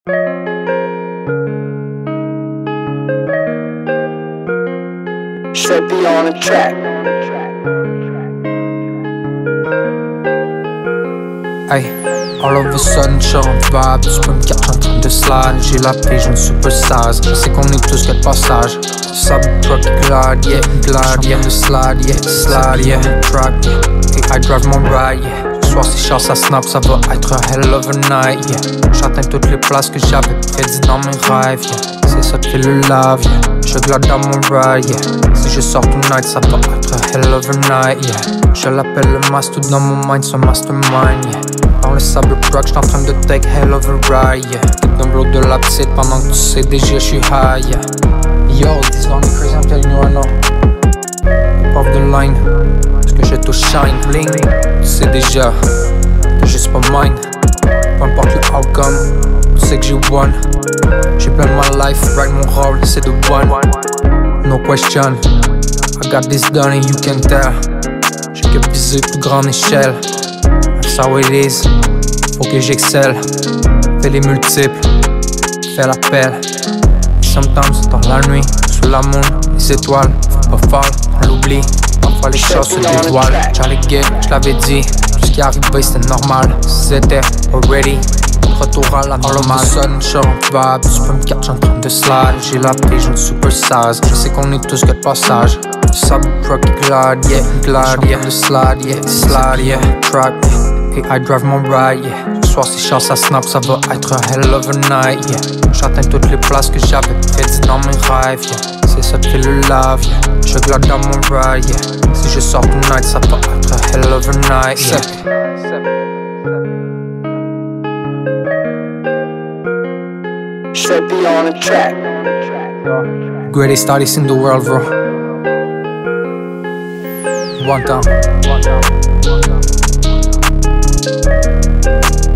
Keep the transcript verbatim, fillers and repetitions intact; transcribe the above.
S E B P on the track. Hey, all of a sudden j'suis en vibe. Tu peux me catch en train de slide. J'ai la paix, je ne suis pas sage. Je sais qu'on est tous que de passage. Sub truck glide, yeah, glide, yeah. De slide, yeah, slide, yeah. Track, yeah. Hey, I drive mon ride, yeah. Ce soir c'est chaud, ça snap, ça va être a hell of a night, yeah. J'atteins toutes les places que j'avais prédit dans mes rêves, yeah. C'est ça qui fait le love, yeah. Je glide dans mon ride, yeah. Si je sors tonight, ça va être a hell of a night, yeah. Je l'appelle le master dans mon mind, c'est un mastermind, yeah. Dans le sable rock, j'suis en train de take hell of a ride, yeah. Dans l'eau de la petite pendant que tu sais déjà j'suis high, yeah. Yo, this gon' be crazy, I'm telling you I know. Off the line, parce que j'ai tout shine, bling. Tu sais déjà que juste pas mine. Peu importe le outcome, tu sais que j'ai won. J'ai plein de my life, right mon rôle, c'est the one. No question, I got this done and you can tell. J'ai que viser plus grande échelle. That's how it is, faut que j'excelle. Fais les multiples, fais l'appel. Sometimes dans la nuit, sous la moon, les étoiles, faut pas fall, on l'oublie. Parfois les choses se dévoilent. Charlie Gay, j'l'avais dit, tout ce qui arrivait c'était normal. C'était already, retour à la normale. Sonne, j'suis en vibe, tu peux me catch en train de slide. J'ai la paix, je ne suis pas sage. Je sais qu'on est tous que de passage. Sub truck glide, yeah, glide, yeah. De slide, yeah, slide, yeah. Track, yeah. I drive mon ride, yeah. Ce soir c'est chaud, ça snap, ça va être a hell of a night, yeah. J'atteins toutes les places que j'avais prédit dans mes rêves, yeah. C'est ça qui fait le love, yeah. Je glide dans mon ride, yeah. Si je sors tonight, ça va être a hell of a night, yeah. S E B P on the track. Greatest artist in the world, bro. One time. One time. One time.